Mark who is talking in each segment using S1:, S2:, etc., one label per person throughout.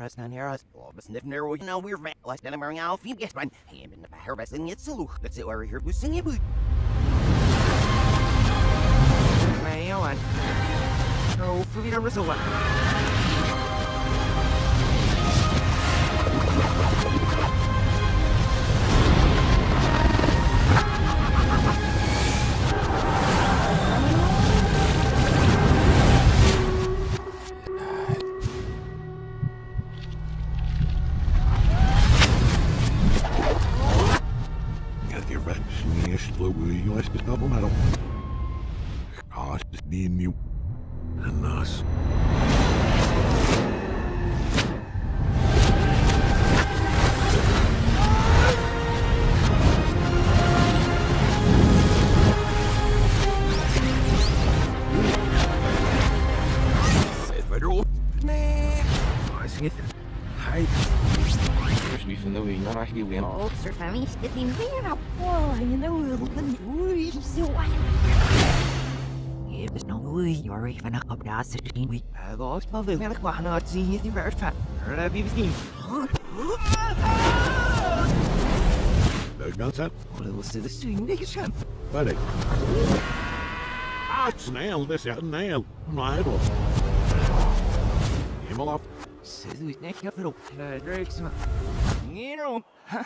S1: us down here, us blobbs, and if never we know we're less than a marrying out, you get one. Him in the harvesting it's a look. That's it, we're here to sing it. May on. Oh, for me, there was a one.
S2: You and us.
S3: Even though you're not actually win.
S4: Oh, Sir Tommy, it's been clear up. Oh, you know, he's so wild. There's no way you're even up to us. We lost my little man. I'm not seeing the first time. I'll be seen.
S2: No nonsense.
S4: Well, it was the swing biggest champ.
S2: Buddy. Ah, snail, this is a nail. My idol. Him off.
S4: Says we neck up little. Drake's. You know.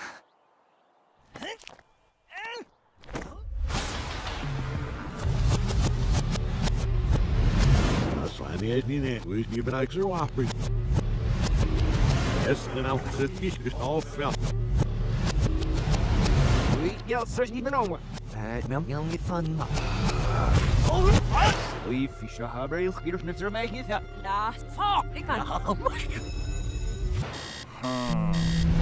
S2: Slimy as me net, who's new but I can operate. Yes, and I'll sit just all felt.
S1: We yell, search even on one.
S4: I'm young fun.
S1: We fish a harbor, you'll hear from the making it.
S4: Last fall.
S1: Oh my god.